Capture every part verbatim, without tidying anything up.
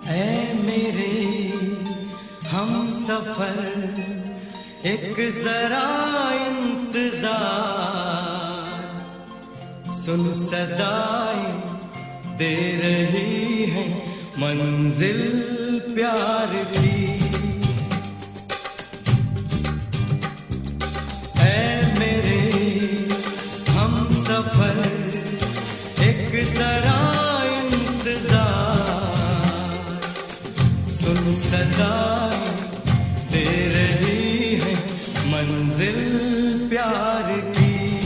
ऐ मेरे हम सफर एक जरा इंतजार, सुन सदाएं दे रही है मंजिल प्यार की। ऐ मेरे हम सफर एक जरा इंतजार, सुन सदाएं दे रही है मंजिल प्यार की।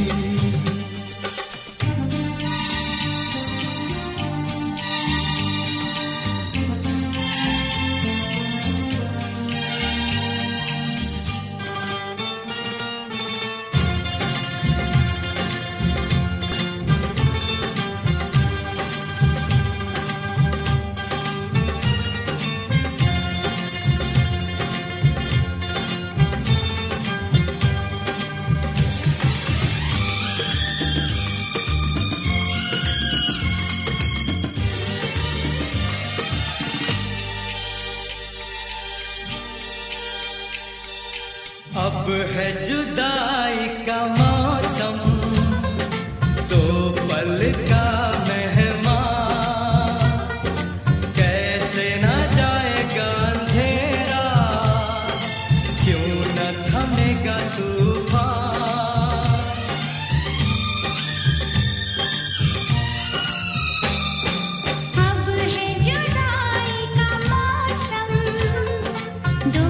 अब है जुदाई का मौसम, दो पल का मेहमान, कैसे ना जाएगा अंधेरा, क्यों न थमेगा तूफान। अब है जुदाई का मौसम, दो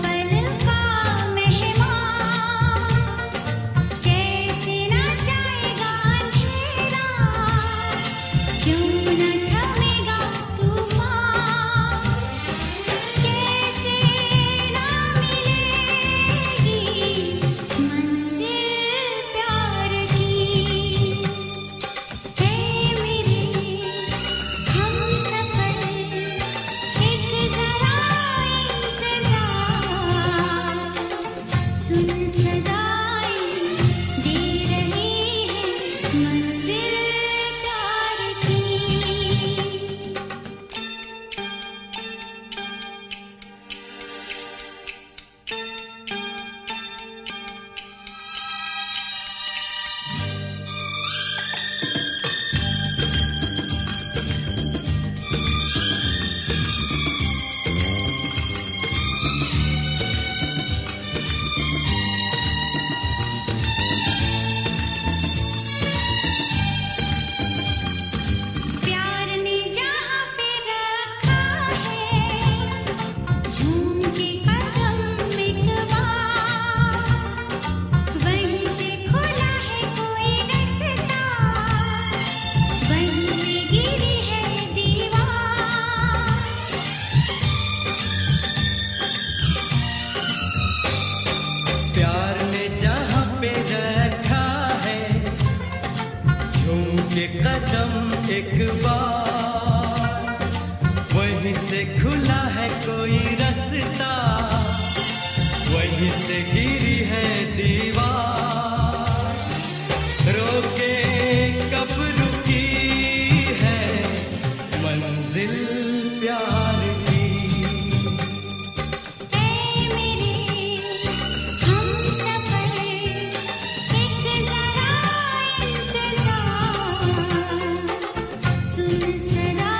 के कदम एक बार, वहीं से खुला है कोई रास्ता, वहीं से गिरी है दीवार, रोके कब रुकी है मंजिल प्यार की। ऐ मेरे हम सफर एक जरा इंतजार, सुन सदा